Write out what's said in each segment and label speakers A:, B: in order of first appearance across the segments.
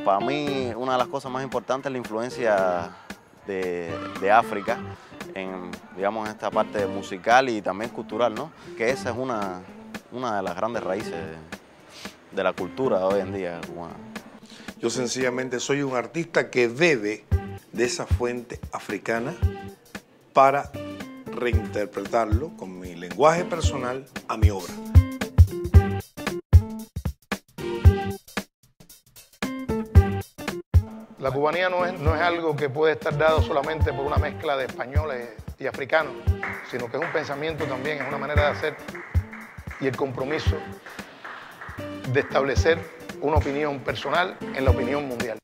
A: para mí una de las cosas más importantes es la influencia de África en, digamos, esta parte musical y también cultural, ¿no? Que esa es una de las grandes raíces de la cultura de hoy en día cubana.
B: Yo sencillamente soy un artista que bebe de esa fuente africana para reinterpretarlo con mi lenguaje personal a mi obra.
C: La cubanía no es algo que puede estar dado solamente por una mezcla de españoles y africanos, sino que es un pensamiento también, es una manera de hacer y el compromiso de establecer una opinión personal en la opinión mundial.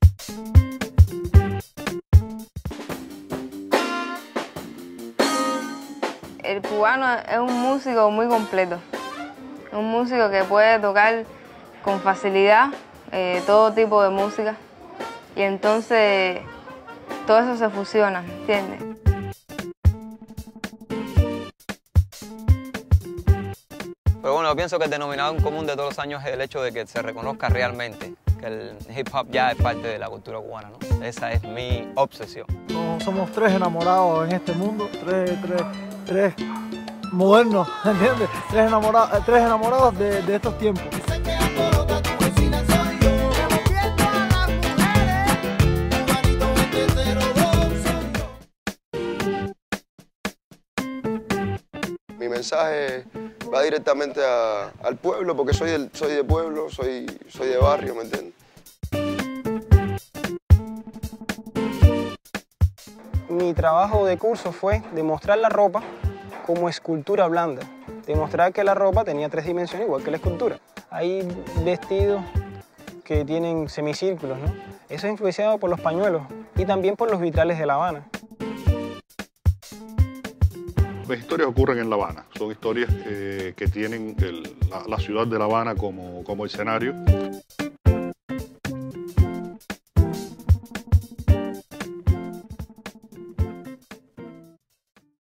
D: El cubano es un músico muy completo, un músico que puede tocar con facilidad todo tipo de música y entonces todo eso se fusiona, ¿entiendes?
E: Pero bueno, yo pienso que el denominador en común de todos los años es el hecho de que se reconozca realmente que el hip hop ya es parte de la cultura cubana, ¿no? Esa es mi obsesión.
F: Somos tres enamorados en este mundo, tres modernos, ¿entiendes? Tres enamorados de estos tiempos.
G: Mi mensaje va directamente al pueblo, porque soy de pueblo, soy de barrio, ¿me entiendes?
H: Mi trabajo de curso fue demostrar la ropa como escultura blanda, demostrar que la ropa tenía 3 dimensiones igual que la escultura. Hay vestidos que tienen semicírculos, ¿no? Eso es influenciado por los pañuelos y también por los vitrales de La Habana.
I: Las historias ocurren en La Habana, son historias que tienen la ciudad de La Habana como escenario.